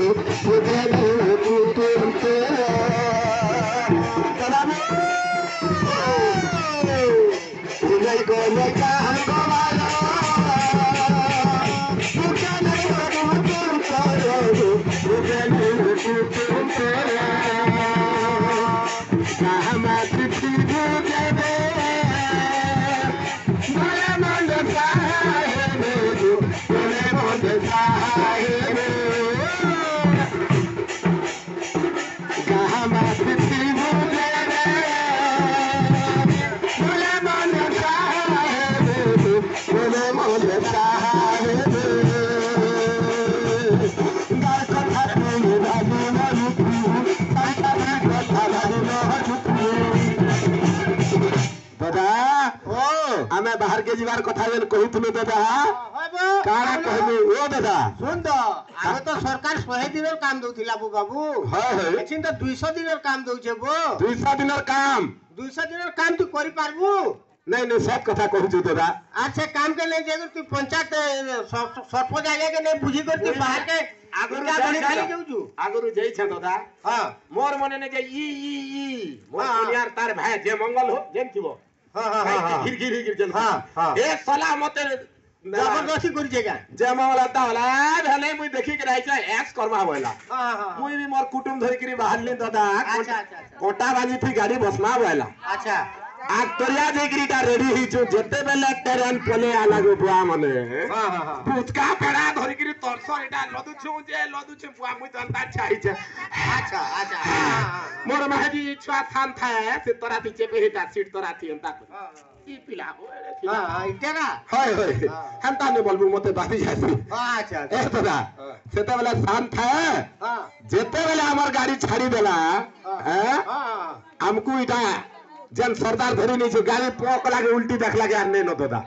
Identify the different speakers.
Speaker 1: आमे बाहर के जीवार कथा जेन कहितनु दादा काना कहबे ओ दादा
Speaker 2: सुन तो आगे तो सरकार 100 दिनर काम दउथिला बो बाबू
Speaker 1: हां हां
Speaker 2: लेकिन तो 200 दिनर काम दउछे बो
Speaker 1: 200 दिनर काम
Speaker 2: तू करि पारबू
Speaker 1: नहीं नहीं सब कथा कहू जो दादा
Speaker 2: अच्छा काम के नहीं जेगर तू पंचायत सरपंच आगे के नहीं बुझी कर तू बाहर के
Speaker 1: आगुरु
Speaker 2: बड़ी खाली जाउछु
Speaker 1: आगुरु जई छ दादा
Speaker 2: हां
Speaker 1: मोर मने ने जे ई मोर दुनियार तार भाई जे मंगल हो जेन थिबो हां गिर जन हां ए सलाह मते
Speaker 2: जबरदस्ती करि जेगा
Speaker 1: जे मावला तावला भले मुई देखि के रहै छ एक्स कर्मा होइला
Speaker 2: हां
Speaker 1: मुई भी मोर कुटुंब धरि करी बाहर ले दादा
Speaker 2: अच्छा
Speaker 1: कोटा बाजी थी गाड़ी बसना होइला
Speaker 2: अच्छा
Speaker 1: आ तोरिया जेगरीटा रेडी ही जो जते बेले ट्रेन पले आला गो बुआ मने
Speaker 2: हां
Speaker 1: पुचका पेड़ा धरि करी तरसो एटा लदु छु बुआ मुई तंता छाई छ
Speaker 2: अच्छा
Speaker 1: मोर महजी छुआ थान थाए से तोरा पीछे पे हेटा सीट तोरा थी अंता ई पिला हो
Speaker 2: हां इटेगा
Speaker 1: हाय हाय हंता ने बोलबू मते बाती जासी
Speaker 2: अच्छा
Speaker 1: ए दादा सेते बेले शांत थाए
Speaker 2: हां
Speaker 1: जेते बेले हमर गाड़ी छाड़ी देला हैं
Speaker 2: हां
Speaker 1: हमको इटा जन सरदार धरी नहीं गाड़ी पोक लागे उल्टी देख लागे आर नहीं न दादा